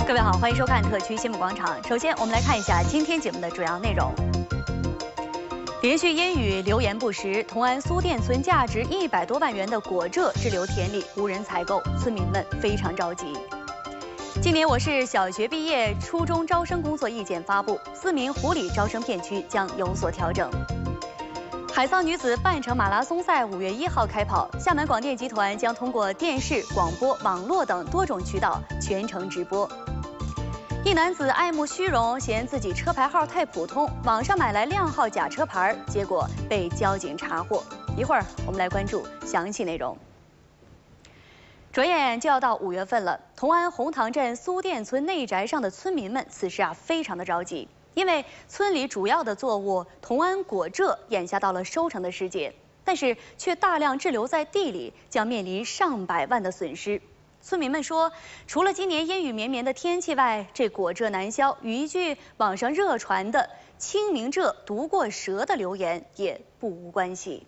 各位好，欢迎收看特区新闻广场。首先，我们来看一下今天节目的主要内容。连续阴雨，流言不实，同安苏店村价值100多万元的果蔗滞留田里，无人采购，村民们非常着急。今年我市小学毕业、初中招生工作意见发布，4名湖里招生片区将有所调整。海沧女子半程马拉松赛5月1号开跑，厦门广电集团将通过电视、广播、网络等多种渠道全程直播。一男子爱慕虚荣，嫌自己车牌号太普通，网上买来靓号假车牌，结果被交警查获。一会儿我们来关注详细内容。转眼就要到5月份了，同安红塘镇苏店村内宅上的村民们此时非常的着急。因为村里主要的作物同安果蔗眼下到了收成的时节，但是却大量滞留在地里，将面临上百万的损失。村民们说，除了今年阴雨绵绵的天气外，这果蔗难销与一句网上热传的“清明蔗毒过蛇”的流言也不无关系。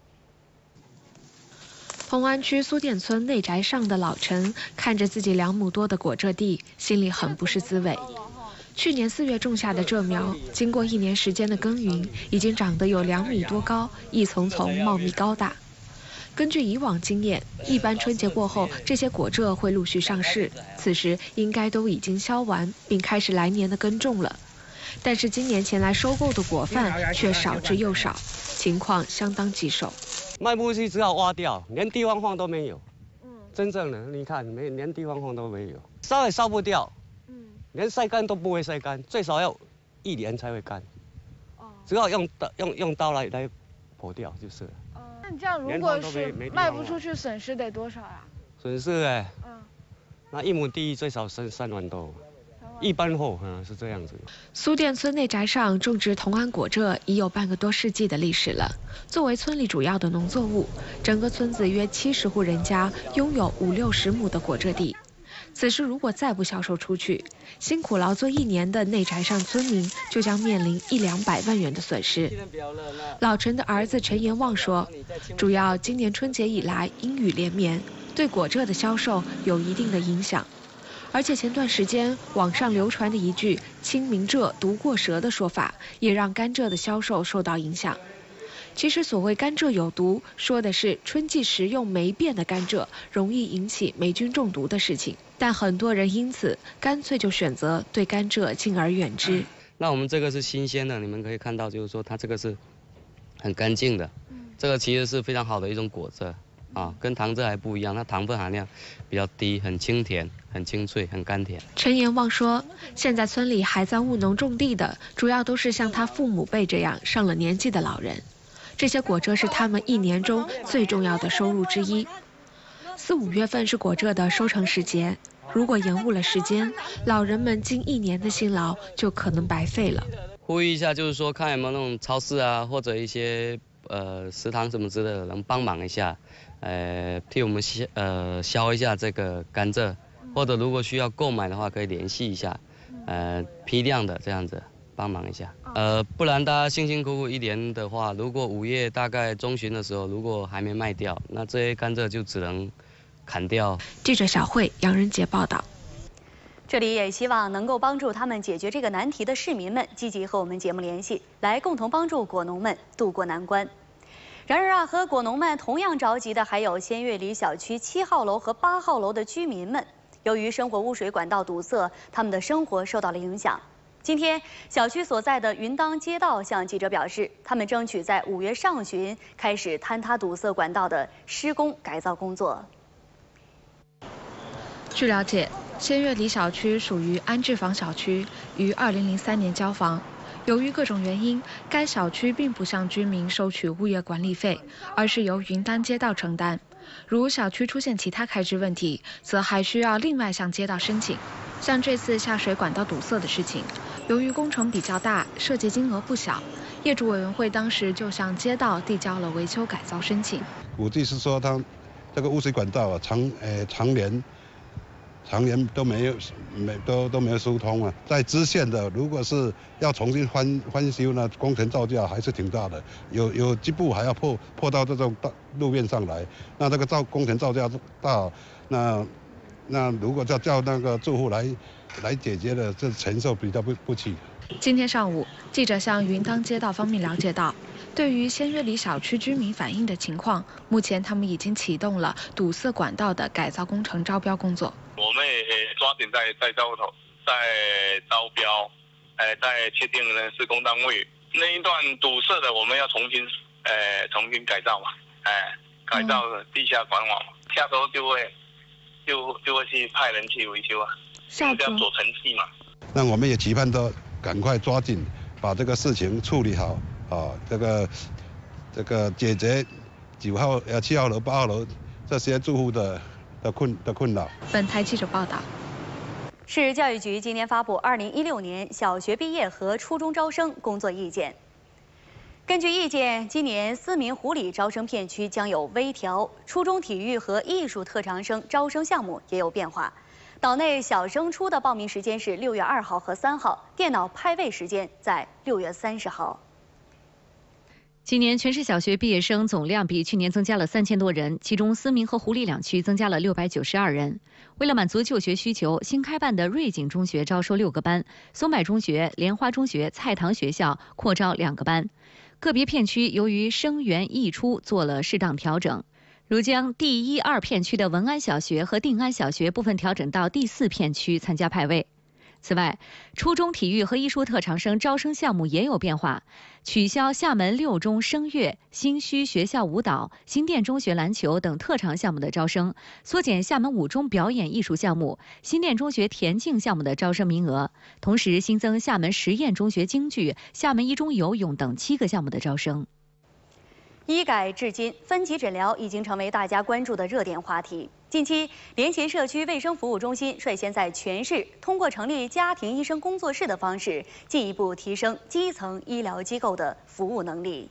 同安区苏店村内宅上的老陈看着自己2亩多的果蔗地，心里很不是滋味。去年4月种下的蔗苗，经过1年时间的耕耘，已经长得有2米多高，一丛丛茂密高大。根据以往经验，一般春节过后，这些果蔗会陆续上市，此时应该都已经销完，并开始来年的耕种了。但是今年前来收购的果贩却少之又少，情况相当棘手。 卖不出去只好挖掉，连地方放都没有。真正的你看，连地方放都没有，烧也烧不掉。连晒干都不会晒干，最少要1年才会干。只好用刀来剖掉就是了。 那你这样如果是卖不出去，损失得多少呀？ 损失那1亩地最少3万多，一般货是这样子。 苏店村内宅上种植同安果蔗已有半个多世纪的历史了。作为村里主要的农作物，整个村子约70户人家拥有50-60亩的果蔗地。此时如果再不销售出去，辛苦劳作1年的内宅上村民就将面临100-200万元的损失。老陈的儿子陈延旺说，主要今年春节以来阴雨连绵，对果蔗的销售有一定的影响。而且前段时间网上流传的一句“清明蔗毒过蛇”的说法，也让甘蔗的销售受到影响。其实所谓甘蔗有毒，说的是春季食用霉变的甘蔗容易引起霉菌中毒的事情。但很多人因此干脆就选择对甘蔗敬而远之。 那我们这个是新鲜的，你们可以看到，就是说它这个是很干净的，这个其实是非常好的一种果蔗跟糖蔗还不一样，它糖分含量比较低，很清甜、很清脆、很甘甜。 陈延旺说，现在村里还在务农种地的，主要都是像他父母辈这样上了年纪的老人。这些果蔗是他们1年中最重要的收入之一。4、5月份是果蔗的收成时节，如果延误了时间，老人们近1年的辛劳就可能白费了。 呼吁一下，就是说看有没有那种超市或者一些食堂什么之类的，能帮忙一下，替我们销一下这个甘蔗，或者如果需要购买的话，可以联系一下，批量的这样子。帮忙一下，不然大家辛辛苦苦1年的话，如果5月大概中旬的时候，如果还没卖掉，那这些甘蔗就只能砍掉。 记者小慧，杨仁杰报道。 这里也希望能够帮助他们解决这个难题的市民们，积极和我们节目联系，来共同帮助果农们渡过难关。然而和果农们同样着急的还有仙悦里小区7号楼和8号楼的居民们，由于生活污水管道堵塞，他们的生活受到了影响。今天，小区所在的云当街道向记者表示，他们争取在5月上旬开始坍塌堵塞管道的施工改造工作。 据了解，仙悦里小区属于安置房小区，于2003年交房。由于各种原因，该小区并不向居民收取物业管理费，而是由云当街道承担。如小区出现其他开支问题，则还需要另外向街道申请。像这次下水管道堵塞的事情，由于工程比较大，涉及金额不小，业主委员会当时就向街道递交了维修改造申请。 估计是说它这个污水管道常年都没有疏通啊，在支线的，如果是要重新翻修呢，工程造价还是挺大的，有几步还要破到这种路面上来，那这个工程造价大，那那如果叫那个住户来解决的，这承受比较不起。 今天上午，记者向云当街道方面了解到，对于仙约里小区居民反映的情况，目前他们已经启动了堵塞管道的改造工程招标工作。 我们也抓紧在招标，在确定施工单位那一段堵塞的，我们要重新改造嘛，改造地下管网，下周就会去派人去维修啊， 下周走程序嘛。 那我们也期盼都赶快抓紧把这个事情处理好啊，这个解决7号楼、8号楼这些住户的困扰。 本台记者报道。 市教育局今年发布2016年小学毕业和初中招生工作意见。根据意见，今年思明湖里招生片区将有微调，初中体育和艺术特长生招生项目也有变化。岛内小升初的报名时间是6月2号和3号，电脑派位时间在6月30号。 今年全市小学毕业生总量比去年增加了3000多人，其中思明和湖里两区增加了692人。为了满足就学需求，新开办的瑞景中学招收6个班，松柏中学、莲花中学、菜堂学校扩招2个班。个别片区由于生源溢出做了适当调整，如将第1、2片区的文安小学和定安小学部分调整到第4片区参加派位。此外，初中体育和艺术特长生招生项目也有变化，取消厦门6中声乐、新墟学校舞蹈、新店中学篮球等特长项目的招生，缩减厦门5中表演艺术项目、新店中学田径项目的招生名额，同时新增厦门实验中学京剧、厦门1中游泳等7个项目的招生。 医改至今，分级诊疗已经成为大家关注的热点话题。近期，联勤社区卫生服务中心率先在全市通过成立家庭医生工作室的方式，进一步提升基层医疗机构的服务能力。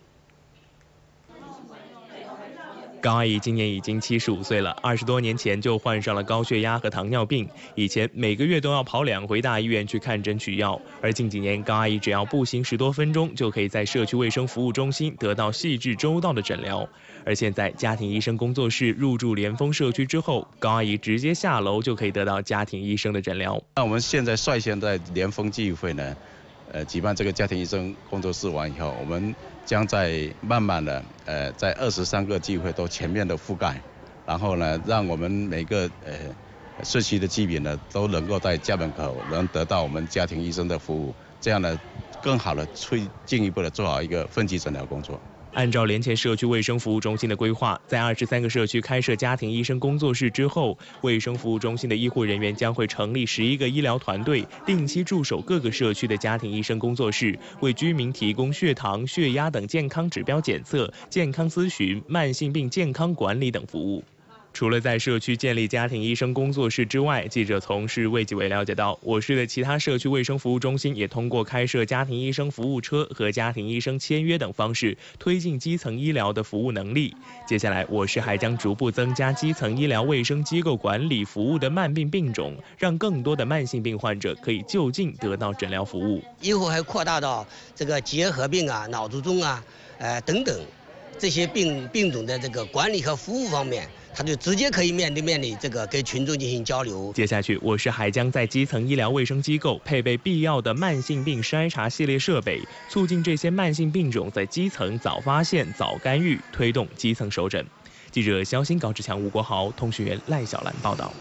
高阿姨今年已经75岁了，20多年前就患上了高血压和糖尿病，以前每个月都要跑2回大医院去看诊取药。而近几年，高阿姨只要步行10多分钟，就可以在社区卫生服务中心得到细致周到的诊疗。而现在，家庭医生工作室入驻莲峰社区之后，高阿姨直接下楼就可以得到家庭医生的诊疗。 那我们现在率先在莲峰基会呢，举办这个家庭医生工作室完以后，我们将在慢慢的在23个机会都全面的覆盖，然后呢，让我们每个社区的居民呢都能够在家门口能得到我们家庭医生的服务，这样呢，更好的进一步的做好一个分级诊疗工作。 按照联前社区卫生服务中心的规划，在23个社区开设家庭医生工作室之后，卫生服务中心的医护人员将会成立11个医疗团队，定期驻守各个社区的家庭医生工作室，为居民提供血糖、血压等健康指标检测、健康咨询、慢性病健康管理等服务。除了在社区建立家庭医生工作室之外，记者从市卫计委了解到，我市的其他社区卫生服务中心也通过开设家庭医生服务车和家庭医生签约等方式，推进基层医疗的服务能力。接下来，我市还将逐步增加基层医疗卫生机构管理服务的慢病病种，让更多的慢性病患者可以就近得到诊疗服务。 以后还扩大到这个结核病啊、脑卒中啊、等等这些病种的这个管理和服务方面。他就直接可以面对面的这个跟群众进行交流。 接下去，我市还将在基层医疗卫生机构配备必要的慢性病筛查系列设备，促进这些慢性病种在基层早发现、早干预，推动基层首诊。记者肖鑫、高志强、吴国豪，通讯员赖小兰报道。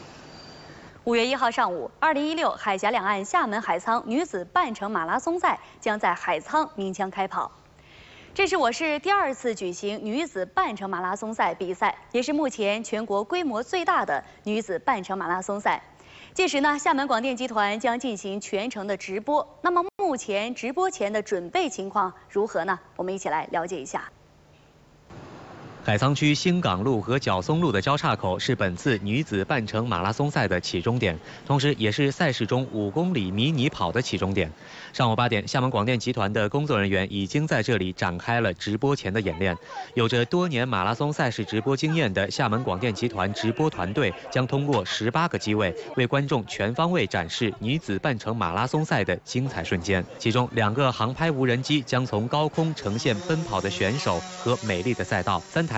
5月1号上午，2016海峡两岸厦门海沧女子半程马拉松赛将在海沧鸣枪开跑。这是我市第2次举行女子半程马拉松赛比赛，也是目前全国规模最大的女子半程马拉松赛。届时呢，厦门广电集团将进行全程的直播。那么目前直播前的准备情况如何呢？我们一起来了解一下。 海沧区新港路和角松路的交叉口是本次女子半程马拉松赛的起终点，同时也是赛事中5公里迷你跑的起终点。上午8点，厦门广电集团的工作人员已经在这里展开了直播前的演练。有着多年马拉松赛事直播经验的厦门广电集团直播团队将通过18个机位，为观众全方位展示女子半程马拉松赛的精彩瞬间。其中2个航拍无人机将从高空呈现奔跑的选手和美丽的赛道，3台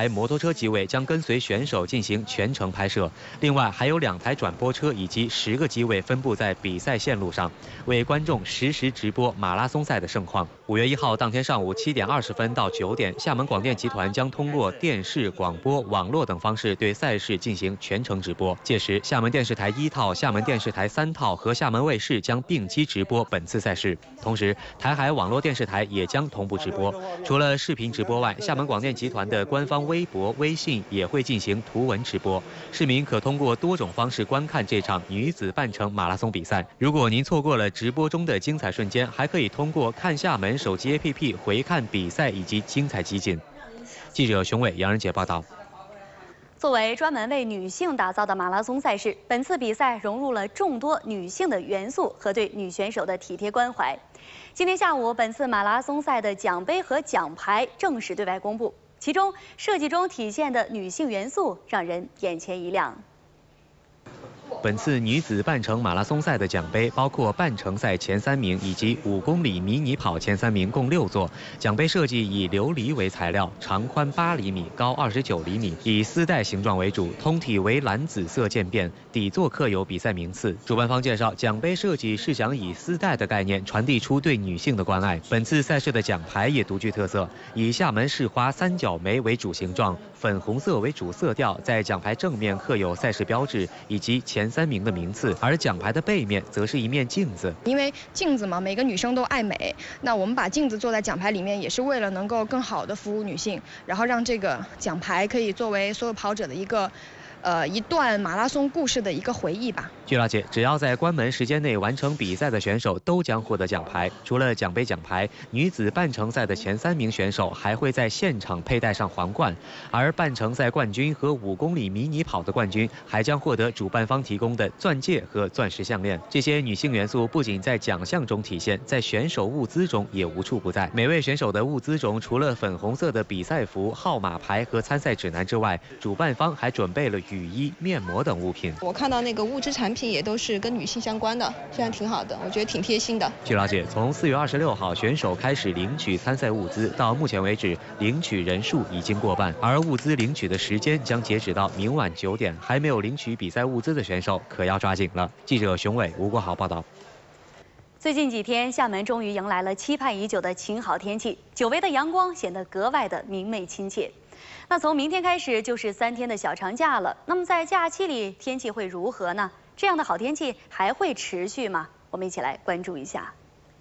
台摩托车机位将跟随选手进行全程拍摄，另外还有2台转播车以及10个机位分布在比赛线路上，为观众实时直播马拉松赛的盛况。5月1号当天上午7点20分到9点，厦门广电集团将通过电视、广播、网络等方式对赛事进行全程直播。届时，厦门电视台1套、厦门电视台3套和厦门卫视将并机直播本次赛事，同时台海网络电视台也将同步直播。除了视频直播外，厦门广电集团的官方微博、微信也会进行图文直播，市民可通过多种方式观看这场女子半程马拉松比赛。如果您错过了直播中的精彩瞬间，还可以通过看厦门手机 APP 回看比赛以及精彩集锦。记者熊伟、杨仁杰报道。 作为专门为女性打造的马拉松赛事，本次比赛融入了众多女性的元素和对女选手的体贴关怀。今天下午，本次马拉松赛的奖杯和奖牌正式对外公布，其中设计中体现的女性元素让人眼前一亮。 本次女子半程马拉松赛的奖杯包括半程赛前3名以及5公里迷你跑前3名，共6座。奖杯设计以琉璃为材料，长宽8厘米，高29厘米，以丝带形状为主，通体为蓝紫色渐变，底座刻有比赛名次。主办方介绍，奖杯设计是想以丝带的概念传递出对女性的关爱。本次赛事的奖牌也独具特色，以厦门市花3角梅为主形状，粉红色为主色调，在奖牌正面刻有赛事标志以及前3名的名次，而奖牌的背面则是一面镜子。 因为镜子嘛，每个女生都爱美，那我们把镜子做在奖牌里面，也是为了能够更好的服务女性，然后让这个奖牌可以作为所有跑者的一段马拉松故事的一个回忆吧。 据了解，只要在关门时间内完成比赛的选手都将获得奖牌。除了奖杯奖牌，女子半程赛的前3名选手还会在现场佩戴上皇冠，而半程赛冠军和5公里迷你跑的冠军还将获得主办方提供的钻戒和钻石项链。这些女性元素不仅在奖项中体现，在选手物资中也无处不在。每位选手的物资中，除了粉红色的比赛服、号码牌和参赛指南之外，主办方还准备了雨衣、面膜等物品。 我看到那个物资产品也都是跟女性相关的，这样挺好的，我觉得挺贴心的。 据了解，从4月26号选手开始领取参赛物资，到目前为止，领取人数已经过半，而物资领取的时间将截止到明晚9点。还没有领取比赛物资的选手可要抓紧了。记者熊伟、吴国豪报道。 最近几天，厦门终于迎来了期盼已久的晴好天气，久违的阳光显得格外的明媚亲切。那从明天开始就是3天的小长假了，那么在假期里天气会如何呢？这样的好天气还会持续吗？我们一起来关注一下。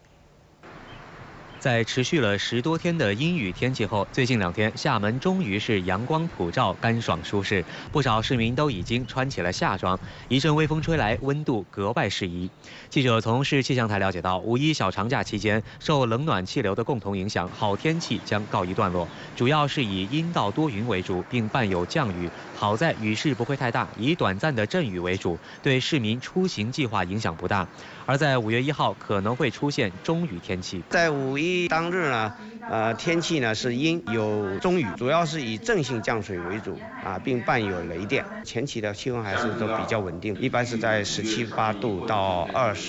在持续了10多天的阴雨天气后，最近2天厦门终于是阳光普照，干爽舒适，不少市民都已经穿起了夏装，一阵微风吹来，温度格外适宜。记者从市气象台了解到，5·1小长假期间，受冷暖气流的共同影响，好天气将告一段落，主要是以阴到多云为主，并伴有降雨。好在雨势不会太大，以短暂的阵雨为主，对市民出行计划影响不大。而在5月1号可能会出现中雨天气。 在5·1当日呢，天气呢是阴有中雨，主要是以正性降水为主并伴有雷电。前期的气温还是都比较稳定，一般是在17、18度到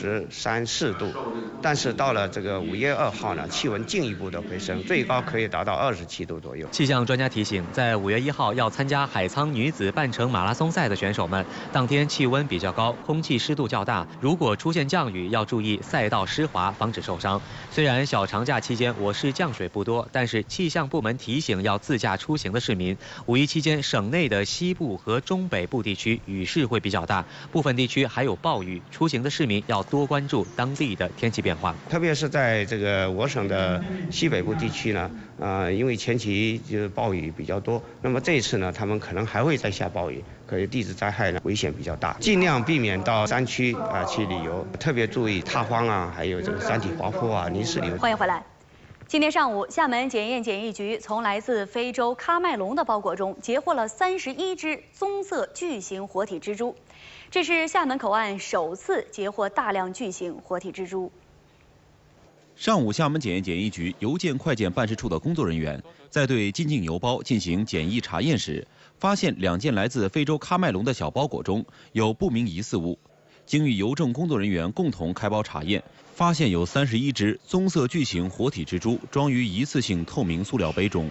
23、24度，但是到了这个5月2号呢，气温进一步的回升，最高可以达到27度左右。 气象专家提醒，在5月1号要参加海沧女子半程马拉松赛的选手们，当天气温比较高，空气湿度较大，如果出现降雨，要注意赛道湿滑，防止受伤。虽然小长假期间我市降水不多，但是气象部门提醒要自驾出行的市民，5·1期间省内的西部和中北部地区雨势会比较大，部分地区还有暴雨，出行的市民要多关注当地的天气变化。 特别是在这个我省的西北部地区呢，因为前期就是暴雨比较多，那么这一次呢，他们可能还会再下暴雨，可是地质灾害呢危险比较大，尽量避免到山区去旅游，特别注意塌方还有这个山体滑坡泥石流。 欢迎回来。今天上午，厦门检验检疫局从来自非洲喀麦隆的包裹中截获了31只棕色巨型活体蜘蛛，这是厦门口岸首次截获大量巨型活体蜘蛛。 上午，厦门检验检疫局邮件快件办事处的工作人员在对进境邮包进行检疫查验时，发现2件来自非洲喀麦隆的小包裹中有不明疑似物。经与邮政工作人员共同开包查验，发现有31只棕色巨型活体蜘蛛装于一次性透明塑料杯中。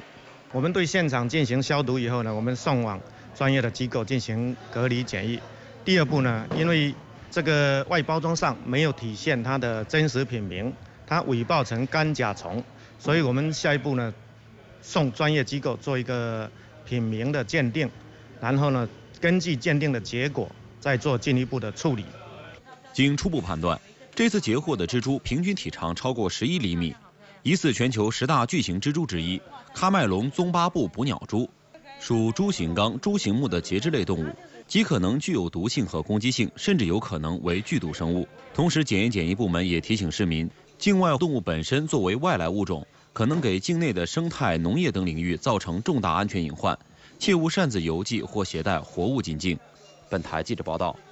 我们对现场进行消毒以后呢，我们送往专业的机构进行隔离检疫。第二步呢，因为这个外包装上没有体现它的真实品名，它伪报成干甲虫，所以我们下一步呢，送专业机构做一个品名的鉴定，然后呢，根据鉴定的结果再做进一步的处理。 经初步判断，这次截获的蜘蛛平均体长超过11厘米，疑似全球10大巨型蜘蛛之一——喀麦隆棕巴布捕鸟蛛，属蛛形纲蛛形目的节肢类动物，极可能具有毒性和攻击性，甚至有可能为剧毒生物。同时，检验检疫部门也提醒市民，境外动物本身作为外来物种，可能给境内的生态、农业等领域造成重大安全隐患，切勿擅自邮寄或携带活物进境。本台记者报道。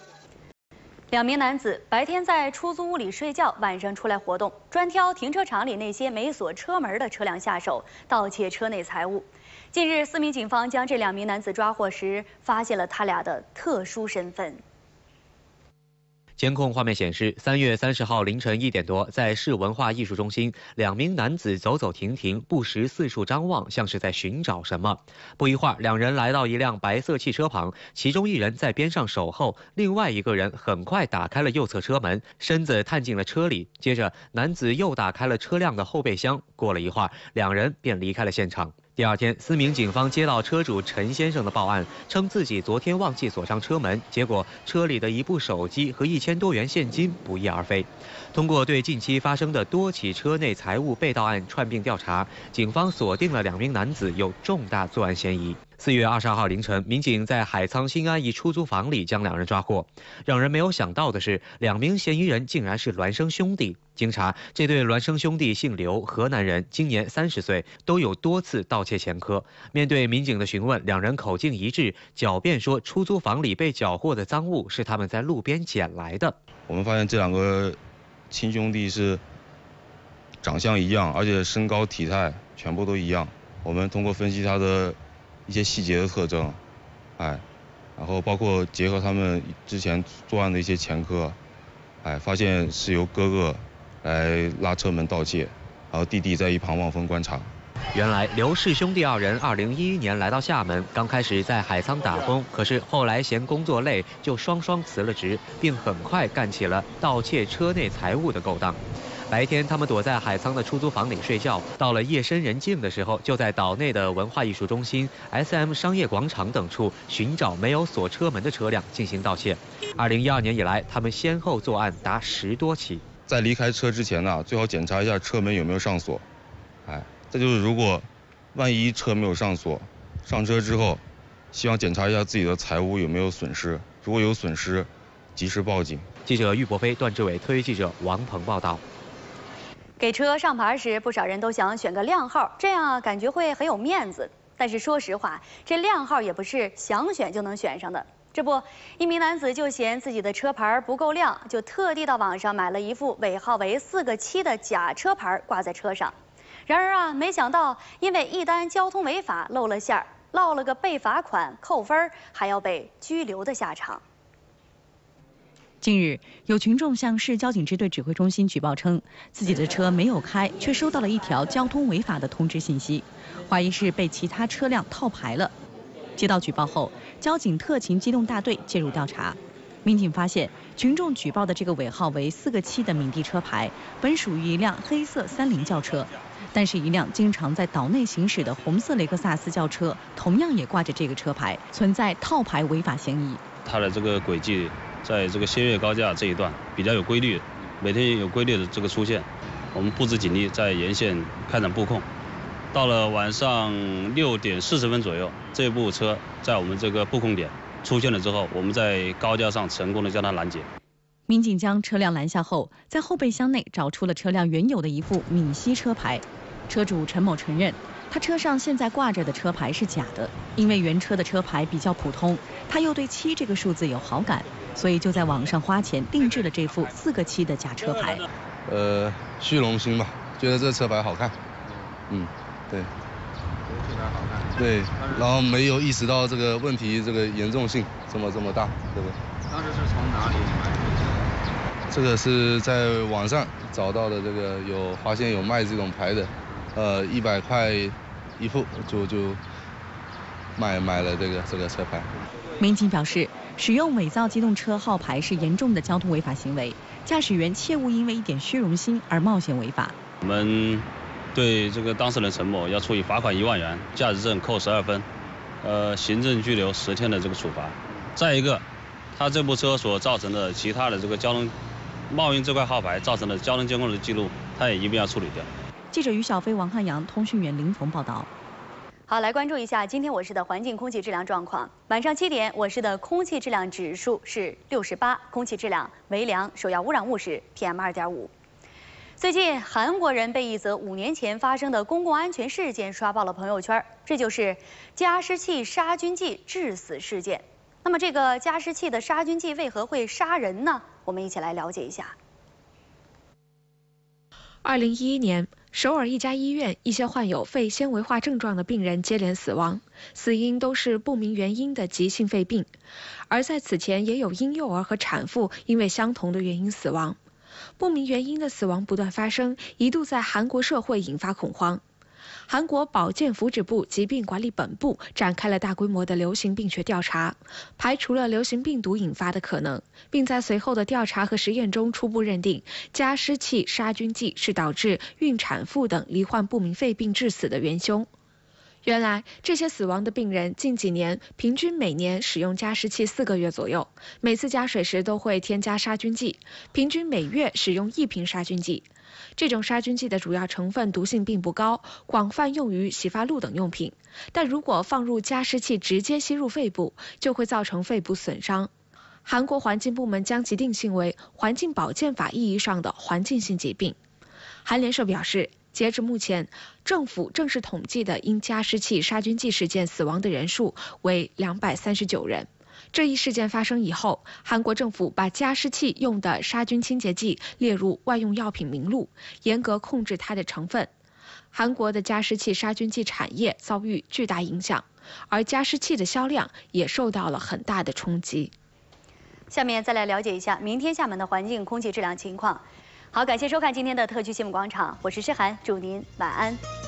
2名男子白天在出租屋里睡觉，晚上出来活动，专挑停车场里那些没锁车门的车辆下手，盗窃车内财物。近日，4名警方将这2名男子抓获时，发现了他俩的特殊身份。 监控画面显示，3月30号凌晨1点多，在市文化艺术中心，2名男子走走停停，不时四处张望，像是在寻找什么。不一会儿，2人来到一辆白色汽车旁，其中1人在边上守候，另外1个人很快打开了右侧车门，身子探进了车里。接着，男子又打开了车辆的后备箱。过了一会儿，2人便离开了现场。第二天，4名警方接到车主陈先生的报案，称自己昨天忘记锁上车门，结果车里的一部手机和1000多元现金不翼而飞。通过对近期发生的多起车内财物被盗案串并调查，警方锁定了2名男子有重大作案嫌疑。4月22号凌晨，民警在海沧新安一出租房里将2人抓获。让人没有想到的是，2名嫌疑人竟然是孪生兄弟。经查，这对孪生兄弟姓刘，河南人，今年30岁，都有多次盗窃前科。面对民警的询问，2人口径一致，狡辩说出租房里被缴获的赃物是他们在路边捡来的。 我们发现这2个亲兄弟是长相一样，而且身高体态全部都一样。我们通过分析他的一些细节的特征，然后包括结合他们之前作案的一些前科，发现是由哥哥来拉车门盗窃，然后弟弟在一旁望风观察。 原来刘氏兄弟2人2011年来到厦门，刚开始在海沧打工，可是后来嫌工作累，就双双辞了职，并很快干起了盗窃车内财物的勾当。白天，他们躲在海沧的出租房里睡觉，到了夜深人静的时候，就在岛内的文化艺术中心、SM 商业广场等处寻找没有锁车门的车辆进行盗窃。2012年以来，他们先后作案达10多起。 在离开车之前呢，最好检查一下车门有没有上锁。再就是如果万一车没有上锁，上车之后，希望检查一下自己的财物有没有损失，如果有损失，及时报警。 记者喻博飞、段志伟，特约记者王鹏报道。 给车上牌时，不少人都想选个靓号，这样感觉会很有面子。但是说实话，这靓号也不是想选就能选上的。这不，一名男子就嫌自己的车牌不够亮，就特地到网上买了一副尾号为4个7的假车牌挂在车上。然而啊，没想到因为一单交通违法露了馅儿，落了个被罚款、扣分，还要被拘留的下场。 近日，有群众向市交警支队指挥中心举报称，自己的车没有开，却收到了一条交通违法的通知信息，怀疑是被其他车辆套牌了。接到举报后，交警特勤机动大队介入调查。民警发现，群众举报的这个尾号为4个7的闽地车牌，本属于一辆黑色30轿车，但是一辆经常在岛内行驶的红色雷克萨斯轿车，同样也挂着这个车牌，存在套牌违法嫌疑。 它的这个轨迹在这个仙岳高架这一段比较有规律，每天有规律的这个出现。我们布置警力在沿线开展布控。到了晚上6点40分左右，这部车在我们这个布控点出现了之后，我们在高架上成功的将它拦截。 民警将车辆拦下后，在后备箱内找出了车辆原有的一副闽西车牌。车主陈某承认，他车上现在挂着的车牌是假的，因为原车的车牌比较普通，他又对7这个数字有好感，所以就在网上花钱定制了这副4个7的假车牌。 虚荣心吧，觉得这车牌好看，对， 车牌好看， 对，然后没有意识到这个问题这个严重性这么大，对不对？ 当时是从哪里买的？ 这个是在网上找到的，这个发现有卖这种牌的，100块一付就买了这个车牌。 民警表示，使用伪造机动车号牌是严重的交通违法行为，驾驶员切勿因为一点虚荣心而冒险违法。 我们对这个当事人陈某要处以罚款1万元、驾驶证扣12分，行政拘留10天的这个处罚。再一个，他这部车所造成的其他的这个交通冒用这块号牌造成的交通监控的记录，他也一并要处理掉。 记者于小飞、王汉阳，通讯员林峰报道。 好，来关注一下今天我市的环境空气质量状况。晚上7点，我市的空气质量指数是68，空气质量为良，首要污染物是 PM2.5。最近，韩国人被一则5年前发生的公共安全事件刷爆了朋友圈，这就是加湿器杀菌剂致死事件。那么，这个加湿器的杀菌剂为何会杀人呢？我们一起来了解一下。 2011年，首尔一家医院，一些患有肺纤维化症状的病人接连死亡，死因都是不明原因的急性肺病。而在此前，也有婴幼儿和产妇因为相同的原因死亡。不明原因的死亡不断发生，一度在韩国社会引发恐慌。韩国保健福祉部疾病管理本部展开了大规模的流行病学调查，排除了流行病毒引发的可能，并在随后的调查和实验中初步认定加湿器杀菌剂是导致孕产妇等罹患不明肺病致死的元凶。原来，这些死亡的病人近几年平均每年使用加湿器4个月左右，每次加水时都会添加杀菌剂，平均每月使用1瓶杀菌剂。这种杀菌剂的主要成分毒性并不高，广泛用于洗发露等用品，但如果放入加湿器直接吸入肺部，就会造成肺部损伤。韩国环境部门将其定性为环境保健法意义上的环境性疾病。韩联社表示，截至目前，政府正式统计的因加湿器杀菌剂事件死亡的人数为239人。这一事件发生以后，韩国政府把加湿器用的杀菌清洁剂列入外用药品名录，严格控制它的成分。韩国的加湿器杀菌剂产业遭遇巨大影响，而加湿器的销量也受到了很大的冲击。 下面再来了解一下明天厦门的环境空气质量情况。好，感谢收看今天的特区新闻广场，我是诗涵，祝您晚安。